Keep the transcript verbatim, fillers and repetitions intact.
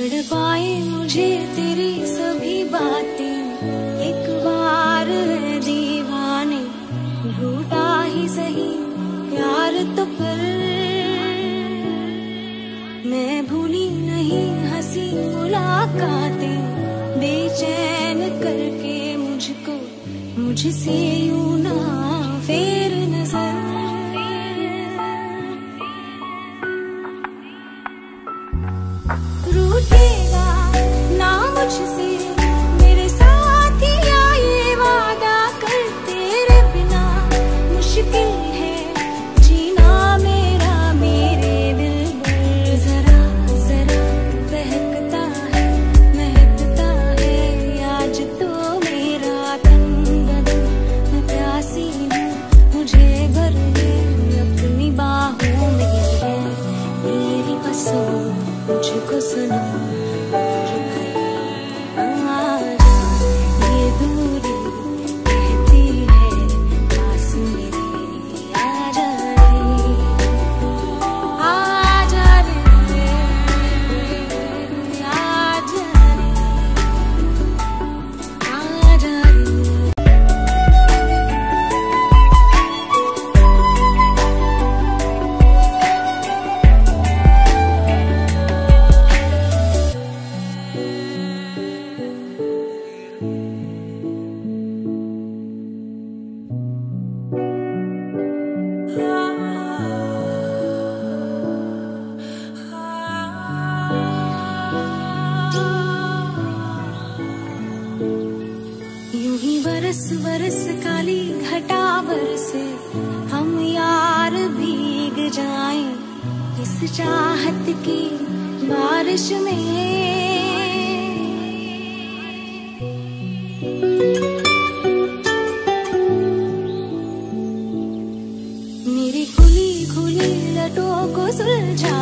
तड़पाए मुझे तेरी सभी बातें, एक बार है दीवाने, झूठा ही सही प्यार तो कर। मैं भूली नहीं हंसी मुलाकातें, बेचैन करके मुझको मुझसे यूं ना फेर नजर। रूठेगा ना मुझसे मेरे साथिया, ये वादा कर तेरे बिना मुश्किल है जीना मेरा मेरे दिल पर। जरा जरा बहकता है महकता है आज तो मेरा तन बदन। मैं प्यासी हूँ मुझे भर ले अपनी बाहों में, है मेरी पसंद मुझको सुना। ये दूरी कहती है पास मेरे आजा रे, आजा रे, आजा रे, आजा रे। यूं ही बरस बरस काली घटा बरसे, हम यार भीग जाएं इस चाहत की बारिश में। मेरी खुली खुली लटों को सुलझा